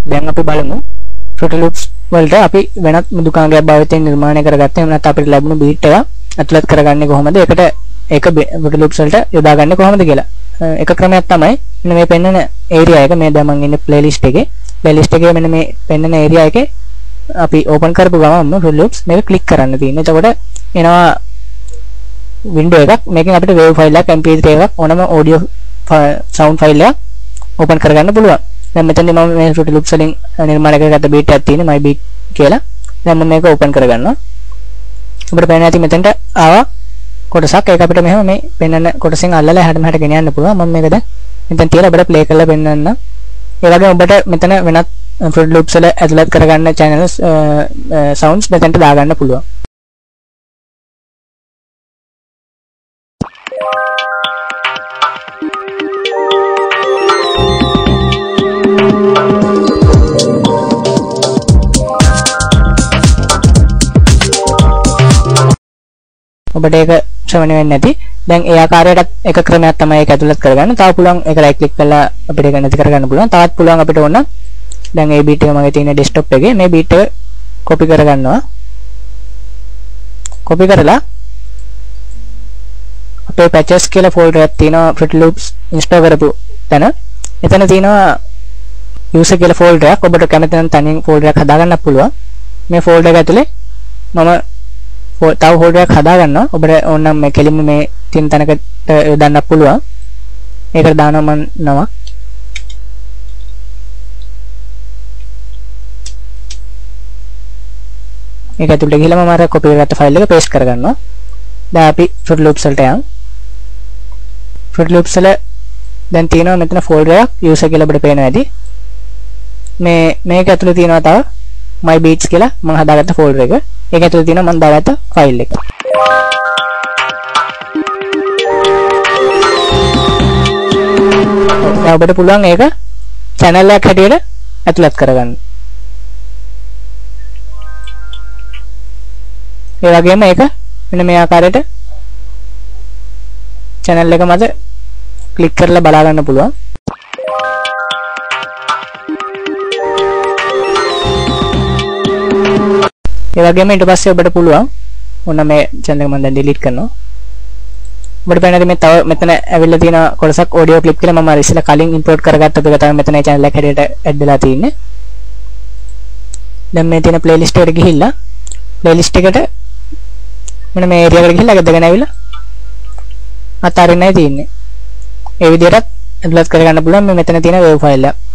දැන් අපි බලමු Fruity Loops වලට අපි වෙනත් මෘදුකාංගයක් භාවිතයෙන් නිර්මාණය කරගත්තා. එහෙම නැත්නම් අපිට ලැබුණු beat එක ඇතුළත් කරගන්නේ කොහොමද? ඒකට ඒක Fruity Loops වලට යොදාගන්නේ කොහොමද කියලා. එක ක්‍රමයක් තමයි මෙන්න මේ පෙන්වන area එක. මේ දැන් මම ඉන්නේ playlist එකේ. playlist එකේ මෙන්න මේ පෙන්වන area එකේ අපි open කරපු ගමන්ම Fruity Loops මේක click කරන්න තියෙනවා. එතකොට එනවා window එකක්. මේකෙන් අපිට wave file එකක් mp3 එකක් ඕනම audio sound file එකක් open කරගන්න පුළුවන්. දැන් මෙතනදී මම මේ Fruity Loops වලින් නිර්මාණය කරගත්ත beat එකක් තියෙනවා my beat කියලා. දැන් මම මේක open කරගන්නවා. අපිට පේනවා ඇති මෙතනට ආවා කොටසක්. ඒක අපිට මෙහෙම මේ පෙන්වන කොටසෙන් අල්ලලා එහාට මෙහාට ගෙන යන්න පුළුවන්. මම මේක දැන් මෙතන තියලා ඔබට play කරලා පෙන්වන්නම්. ඒ වගේම ඔබට මෙතන වෙනත් Fruity Loops වල ඇතුළත් කරගන්න channels sounds මෙතනට දාගන්න පුළුවන්. ඔබට ඒක ශ්‍රවණය වෙන්නේ නැති. දැන් ඒ ආකාරයට එක ක්‍රමයක් තමයි ඒක ඇතුළත් කරගන්න. තව පුළුවන් ඒක right click කරලා අපිට ඒක නැති කරගන්න පුළුවන්. තවත් පුළුවන් අපිට ඕන දැන් මේ beat එක මගේ තියෙන desktop එකේ මේ beat එක copy කරගන්නවා. copy කරලා අපේ patches කියලා folder එකක් තියෙනවා Fruity Loops install කරපු තැන. එතන තියෙනවා user කියලා folder එකක්. ඔබට කැමති නම් තනියෙන් folder එකක් හදාගන්නත් පුළුවන්. මේ folder එක ඇතුලේ මම තව folder එකක් හදා ගන්නවා. ඔබට ඕනනම් මේ කෙලින්ම මේ තියෙන තැනකට යොදන්න පුළුවන්. ඒකට දානවා මම නමක්. ඒක ඇතුළට ගිහලා මම අර copy කරගත්ත file එක paste කරගන්නවා. දැන් අපි Fruity Loops වලට යමු. Fruity Loops වල දැන් තියෙනවා මෙතන folder එකක් user කියලා ඔබට පේනවා ඇති. මේක ඇතුළේ තියෙනවා තව my beats කියලා මම හදාගත්ත folder එක. ඒක ඇතුළේ තියෙනවා මම දාගත්ත file එක. දැන් ඔබට පුළුවන් ඒක channel එකක් හැටියට ඇතුළත් කරගන්න. ඒ වගේම ඒක මෙන්න මේ ආකාරයට channel එක මත click කරලා බලා ගන්න පුළුවන්. ඒ වගේම ඊට පස්සේ ඔබට පුළුවන් ඔන්න මේ channel එක මම දැන් delete කරනවා. ඔබට පේනද මේ තව මෙතන ඇවිල්ලා තියෙන කොටසක් audio clip කියලා මම අර ඉස්සෙල්ලා කලින් import කරගත්ත එක තමයි මෙතන channel එක හැටියට add වෙලා තියෙන්නේ. දැන් මේ තියෙන playlist එකට ගිහිල්ලා playlist එකට මෙන්න මේ area එකට ගිහිල්ලා ගදගෙන ඇවිල්ලා අතාරින්නයි තියෙන්නේ. ඒ විදිහට ඇතුළත් කරගන්න පුළුවන් මේ මෙතන තියෙන wave file එක.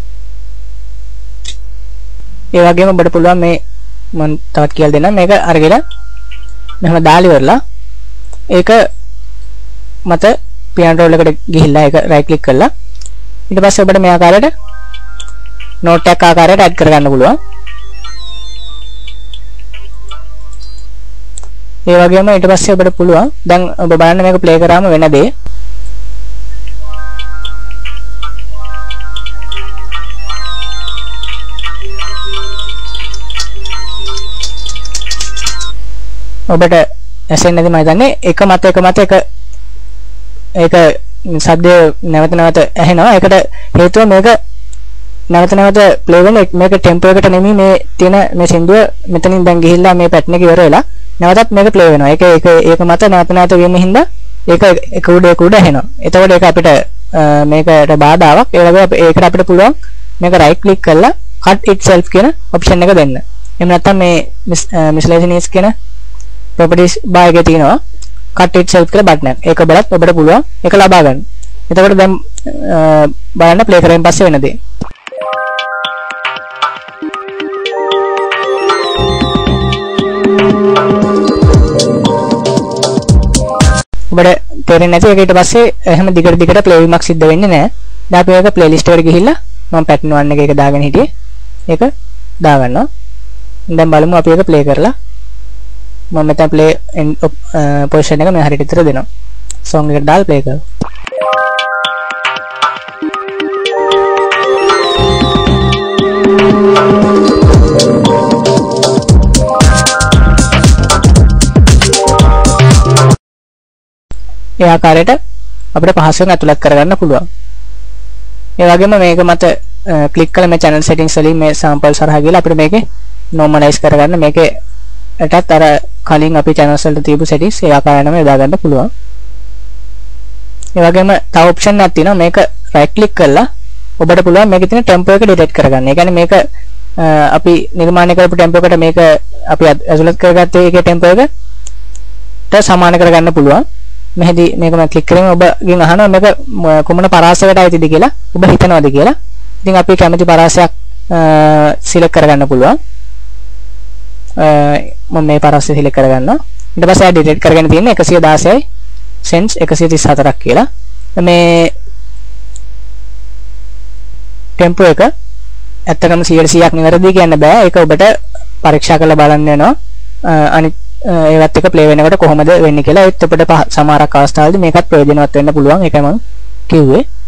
ඒ වගේම ඔබට පුළුවන් මේ මම තවත් කියලා දෙන්නම් මේක අරගෙන මෙහෙම දාලා ඉවරලා ඒක මත piano roll එකට ගිහිල්ලා ඒක right click කරලා ඊට පස්සේ ඔබට මේ ආකාරයට note එකක් ආකාරයට add කරගන්න පුළුවන්. ඒ වගේම ඊට පස්සේ ඔබට පුළුවන් දැන් ඔබ බලන්න මේක play කරාම වෙන දේ ඔබට ඇසෙන්නේ නැති මම හිතන්නේ එක මත ඒක ශබ්දය නැවත නැවත ඇහෙනවා. ඒකට හේතුව මේක නැවත නැවත ප්ලේ වෙන මේක ටෙම්පෝ එකට නෙමෙයි මේ තියෙන මේ සින්දුව මෙතනින් දැන් ගිහිල්ලා මේ පැටර්න් එක ඉවර වෙලා නැවතත් මේක ප්ලේ වෙනවා. ඒක මත නැවත නැවත වීම හින්දා ඒක උඩ ඇහෙනවා. එතකොට ඒක අපිට මේකට බාධාවක්. ඒ වගේ ඒකට අපිට පුළුවන් මේක right click කරලා cut itself කියන option එක දෙන්න. එහෙම නැත්නම් මේ miscellaneous කියන properties bar එකේ තියෙනවා cut itself කියලා බටන් එක. ඒක බලත් ඔබට පුළුවන් ඒක ලබා ගන්න. එතකොට දැන් බලන්න play කරගෙන පස්සේ වෙන දේ. ඔබට තේරෙන්නේ නැති ඒක ඊට පස්සේ එහෙම දිගට play වීමක් සිද්ධ වෙන්නේ නැහැ. දැන් අපි ඒක playlist එකට ගිහිල්ලා මම pattern 1 එක දාගෙන හිටියේ. ඒක දාගන්නවා. දැන් බලමු අපි ඒක play කරලා මම මෙතන play position එක මේ හරියට විතර දෙනවා. song එකට දාලා play කරමු. ඒ ආකාරයට අපිට පහසුවෙන් ඇතුළත් කරගන්න පුළුවන්. ඒ වගේම මේක මත ක්ලික් කළා මේ channel settings වලින් මේ sample සරහා ගිහලා අපිට මේකේ normalize කරගන්න මේකේටත් අර කලින් අපි channels වලට තියපු settings ඒ ආකාරයෙන්ම යොදා ගන්න පුළුවන්. ඒ වගේම තව option එකක් තියෙනවා මේක right click කරලා ඔබට පුළුවන් මේකේ තියෙන tempo එක delete කරගන්න. ඒ කියන්නේ මේක අපි නිර්මාණය කරපු tempo එකට මේක අපි ඇතුළත් කරගත්තේ ඒකේ tempo එකට සමාන කරගන්න පුළුවන්. මෙහෙදි මේක මම ක්ලික් කරගෙන ඔබගෙන් අහනවා මේක කොමන පරාසයකට අයිතිද කියලා ඔබ හිතනවාද කියලා. ඉතින් අපි කැමති පරාසයක් සිලෙක්ට් කරගන්න පුළුවන්. මම මේ පරාසය සිලෙක්ට් කරගන්නවා. ඊට පස්සේ ආ ඩිලීට් කරගෙන තියෙන්නේ 116යි සෙන්ස් 134ක් කියලා. මේ ටෙම්පෝ එක ඇත්තටම 100%ක් නිවැරදි කියන්න බෑ. ඒක ඔබට පරීක්ෂා කරලා බලන්න වෙනවා. අනිත් ඒවත් එක ප්ලේ වෙනකොට කොහොමද වෙන්නේ කියලා. ඒත් අපිට සමහරක් අවස්ථාවලදී මේකත් ප්‍රයෝජනවත් වෙන්න පුළුවන්. ඒකයි මම කිව්වේ.